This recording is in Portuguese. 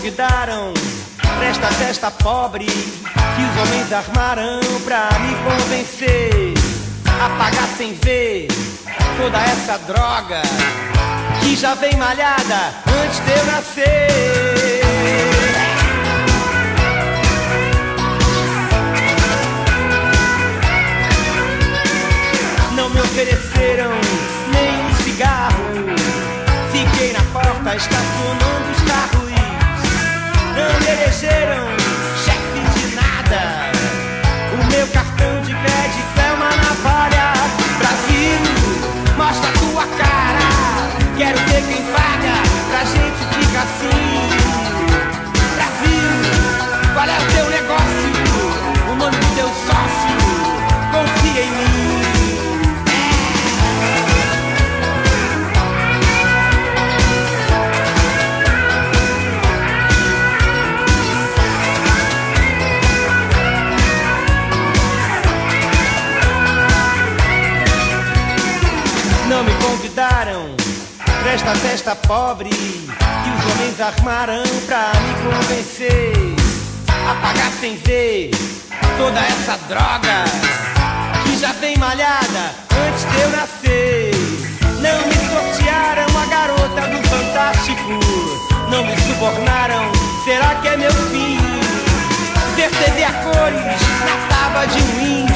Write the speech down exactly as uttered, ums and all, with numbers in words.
convidaram pra esta festa pobre que os homens armaram pra me convencer a pagar sem ver toda essa droga que já vem malhada antes de eu nascer. Não me ofereceram nem um cigarro, fiquei na porta estacionando os carros. Não me elegeram chefe de nada, o meu cartão de crédito é uma navalha. Brasil, mostra a tua cara, quero ver quem paga pra gente ficar assim. Brasil, qual é o teu negócio, o nome do teu sócio, confia em mim. Não me convidaram pra esta festa pobre que os homens armaram pra me convencer a pagar sem ver toda essa droga que já vem malhada antes de eu nascer. Não me sortearam a garota do Fantástico, não me subornaram, será que é meu fim? Ver T V a cores na tábua de um índio.